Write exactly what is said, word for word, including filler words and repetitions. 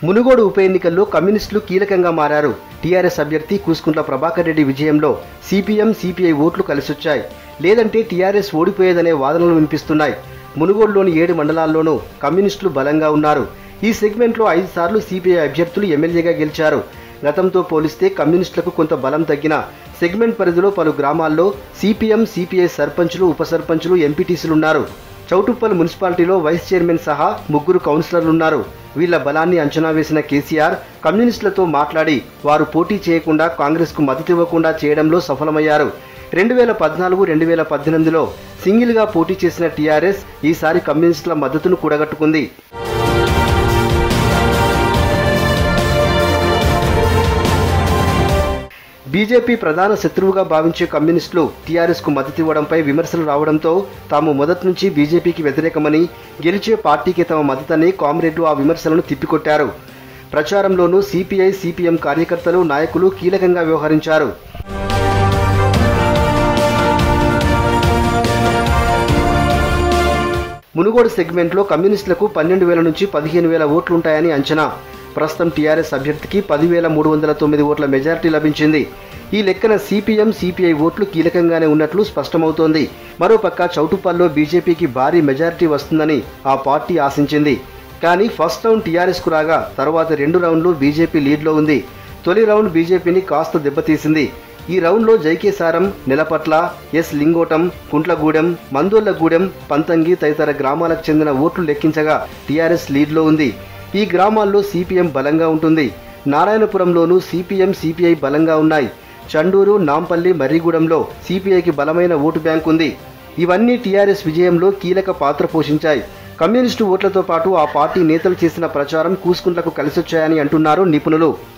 మునుగోడు ఉప ఎన్నికల్లో కమ్యూనిస్టులు కీలకంగా మారారు. టీఆర్ఎస్ అభ్యర్థి కూసుకుంట్ల ప్రభాకర్ రెడ్డి విజయంలో సిపిఎం సిపిఐ ఓట్లు కలిసొచ్చాయి. లేదంటే టీఆర్ఎస్ ఓడిపోయేదనే వాదనలు వినిపిస్తున్నాయి. మునుగోడులోని ఏడు మండలాల్లోనూ కమ్యూనిస్టులు బలంగా ఉన్నారు. ఈ సెగ్మెంట్లో ఐదు సార్లు సిపిఐ అభ్యర్థులు ఎమ్మెల్యేగా గెలిచారు. గతంతో పోలిస్తే కమ్యూనిస్టులకు కొంత బలం తగ్గిన సెగ్మెంట్ పరిధిలో పలు గ్రామాల్లో సిపిఎం సిపిఐ సర్పంచులు, ఉప సర్పంచులు, ఎంపీటీసీలున్నారు. చౌటుప్పల్ మున్సిపాలిటీలో వైస్ చైర్మన్ సహా ముగ్గురు కౌన్సిలర్లున్నారు. వీళ్ల బలాన్ని అంచనా వేసిన కేసీఆర్ కమ్యూనిస్టులతో మాట్లాడి వారు పోటీ చేయకుండా కాంగ్రెస్కు మద్దతు ఇవ్వకుండా చేయడంలో సఫలమయ్యారు. రెండు వేల పద్నాలుగు రెండు వేల పద్దెనిమిదిలో సింగిల్గా పోటీ చేసిన టీఆర్ఎస్ ఈసారి కమ్యూనిస్టుల మద్దతును కూడగట్టుకుంది. బీజేపీ ప్రధాన శత్రువుగా భావించే కమ్యూనిస్టులు టీఆర్ఎస్కు మద్దతు ఇవ్వడంపై విమర్శలు రావడంతో తాము మొదటి నుంచి బీజేపీకి వ్యతిరేకమని, గెలిచే పార్టీకి తమ మద్దతని కామ్రేడ్లు ఆ విమర్శలను తిప్పికొట్టారు. ప్రచారంలోనూ సిపిఐ సిపిఎం కార్యకర్తలు, నాయకులు కీలకంగా వ్యవహరించారు. మునుగోడు సెగ్మెంట్లో కమ్యూనిస్టులకు పన్నెండు వేల నుంచి పదిహేను వేల ఓట్లుంటాయని అంచనా. ప్రస్తుతం టీఆర్ఎస్ అభ్యర్థికి పదివేల మూడు వందల తొమ్మిది ఓట్ల మెజారిటీ లభించింది. ఈ లెక్కన సిపిఎం సిపిఐ ఓట్లు కీలకంగానే ఉన్నట్లు స్పష్టమవుతోంది. మరోపక్క చౌటుప్పల్లో బీజేపీకి భారీ మెజారిటీ వస్తుందని ఆ పార్టీ ఆశించింది. కానీ ఫస్ట్ రౌండ్ టీఆర్ఎస్కు రాగా తర్వాత రెండు రౌండ్లు బీజేపీ లీడ్లో ఉంది. తొలి రౌండ్ బీజేపీని కాస్త దెబ్బతీసింది. ఈ రౌండ్లో జైకేసారం, నెలపట్ల, ఎస్ లింగోటం, కుంట్లగూడెం, మందోళ్లగూడెం, పంతంగి తదితర గ్రామాలకు చెందిన ఓట్లు లెక్కించగా టీఆర్ఎస్ లీడ్లో ఉంది. ఈ గ్రామాల్లో సిపిఎం బలంగా ఉంటుంది. నారాయణపురంలోనూ సిపిఎం సిపిఐ బలంగా ఉన్నాయి. చండూరు, నాంపల్లి, మర్రిగూడెంలో సిపిఐకి బలమైన ఓటు బ్యాంక్ ఉంది. ఇవన్నీ టీఆర్ఎస్ విజయంలో కీలక పాత్ర పోషించాయి. కమ్యూనిస్టు ఓట్లతో పాటు ఆ పార్టీ నేతలు చేసిన ప్రచారం కూసుకుంట్లకు కలిసొచ్చాయని అంటున్నారు నిపుణులు.